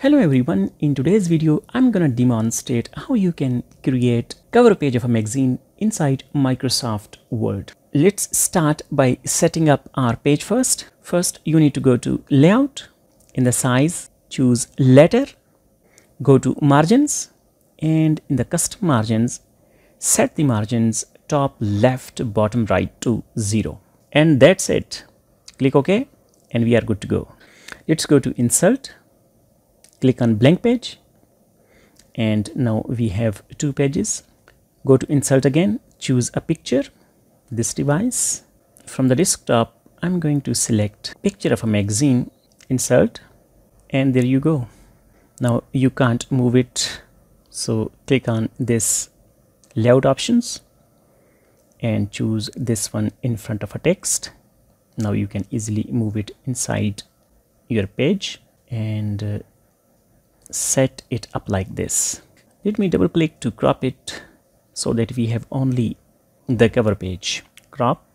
Hello everyone, in today's video I'm gonna demonstrate how you can create cover page of a magazine inside Microsoft Word. Let's start by setting up our page first. First you need to go to Layout, in the size choose Letter, go to Margins, and in the custom margins set the margins top left bottom right to 0, and that's it. Click OK and we are good to go. Let's go to Insert, click on blank page, and now we have two pages. Go to Insert again, choose a picture, this device. From the desktop I'm going to select picture of a magazine, insert, and there you go. Now you can't move it, so click on this layout options and choose this one in front of a text. Now you can easily move it inside your page and set it up like this. Let me double click to crop it so that we have only the cover page. Crop,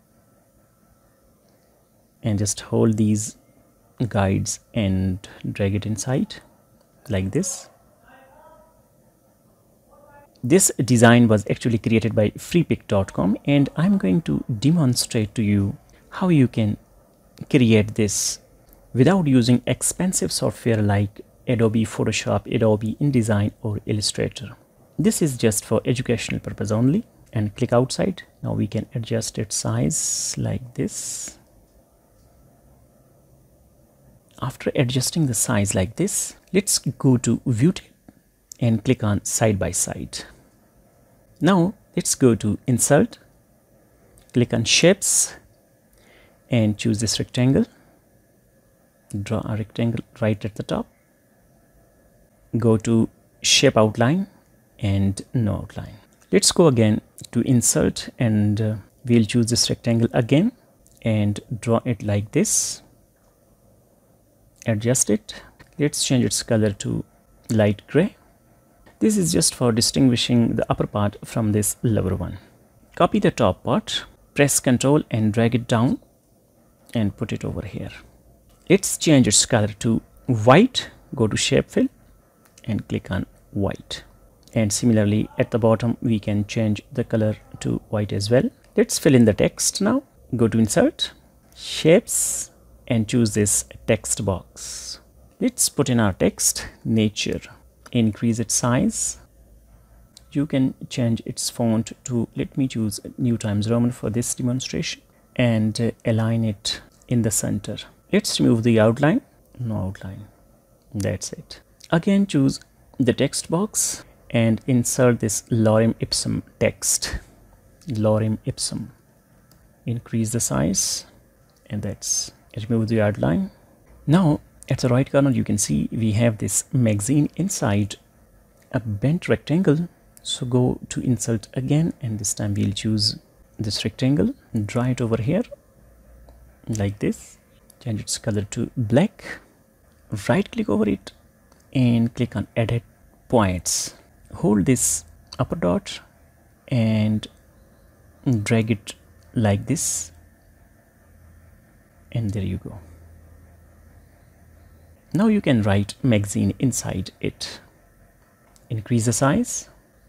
and just hold these guides and drag it inside like this. This design was actually created by freepik.com, and I'm going to demonstrate to you how you can create this without using expensive software like Adobe Photoshop, Adobe InDesign or Illustrator. This is just for educational purpose only. And click outside. Now we can adjust its size like this. After adjusting the size like this, let's go to View tab and click on Side by Side. Now let's go to Insert, click on Shapes and choose this rectangle. Draw a rectangle right at the top. Go to Shape Outline and No Outline. Let's go again to Insert, and we'll choose this rectangle again and draw it like this. Adjust it. Let's change its color to light gray. This is just for distinguishing the upper part from this lower one. Copy the top part, press Ctrl and drag it down and put it over here. Let's change its color to white. Go to Shape Fill and click on white, and similarly at the bottom we can change the color to white as well. Let's fill in the text now. Go to Insert, Shapes, and choose this text box. Let's put in our text, Nature. Increase its size. You can change its font to, let me choose New Times Roman for this demonstration, and align it in the center. Let's remove the outline. No outline. That's it. Again choose the text box and insert this Lorem Ipsum text. Lorem Ipsum. Increase the size, and that's it. Remove the outline. Now at the right corner you can see we have this magazine inside a bent rectangle. So go to Insert again, and this time we'll choose this rectangle. Draw it over here like this. Change its color to black. Right click over it and click on Edit Points. Hold this upper dot and drag it like this, and there you go. Now you can write magazine inside it. Increase the size.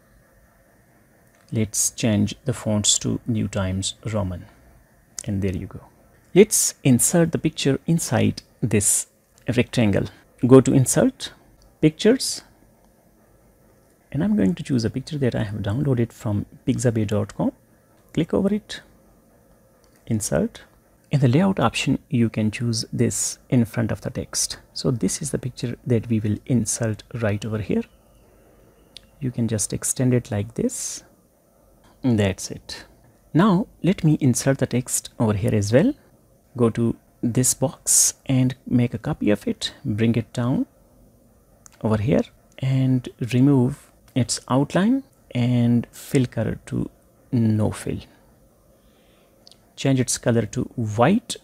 Let's change the fonts to New Times Roman, and there you go. Let's insert the picture inside this rectangle. Go to Insert, Pictures, and I'm going to choose a picture that I have downloaded from pixabay.com. Click over it, Insert. In the layout option you can choose this in front of the text. So this is the picture that we will insert right over here. You can just extend it like this. That's it. Now let me insert the text over here as well. Go to this box and make a copy of it. Bring it down over here and remove its outline and fill color to no fill. Change its color to white,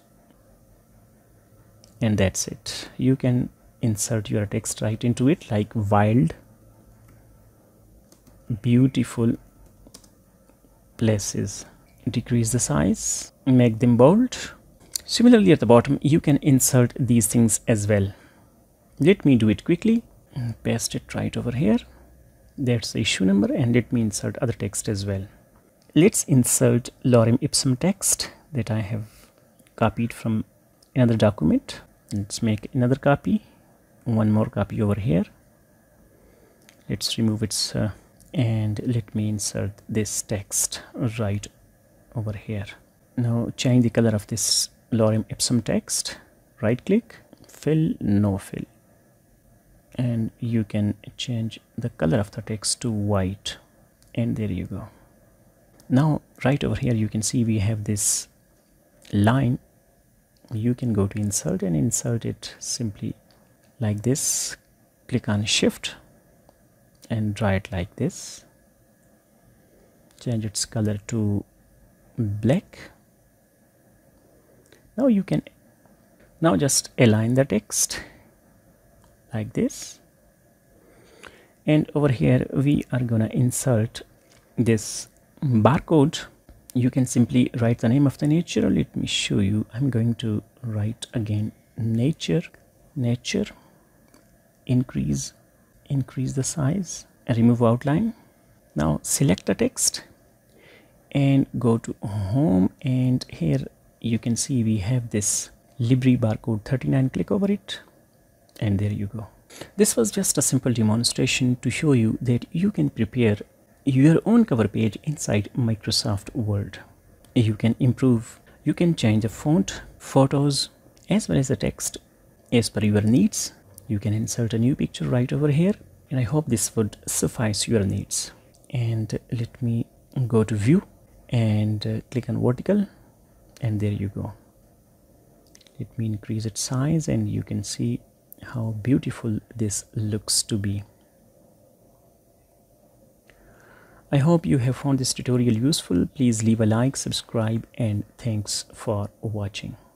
and that's it. You can insert your text right into it, like wild, beautiful places. Decrease the size, make them bold. Similarly at the bottom you can insert these things as well. Let me do it quickly. paste it right over here. That's the issue number, and let me insert other text as well. Let's insert lorem ipsum text that I have copied from another document. Let's make another copy, one more copy over here. Let's remove its and let me insert this text right over here. Now change the color of this lorem ipsum text. Right click, fill, no fill, and you can change the color of the text to white, and there you go. Now right over here you can see we have this line. You can go to insert and insert it simply like this. Click on shift and draw it like this. Change its color to black. Now you can just align the text like this, and over here we are gonna insert this barcode. You can simply write the name of the nature. Let me show you. I'm going to write again nature, increase the size, and remove outline. Now select the text and go to home, and here you can see we have this Libri barcode 39. Click over it, and there you go. This was just a simple demonstration to show you that you can prepare your own cover page inside Microsoft Word. You can improve, you can change the font, photos, as well as the text as per your needs. You can insert a new picture right over here, and I hope this would suffice your needs. And let me go to view and click on vertical, and there you go. Let me increase its size, and you can see how beautiful this looks to be. I hope you have found this tutorial useful. Please leave a like, subscribe, and thanks for watching.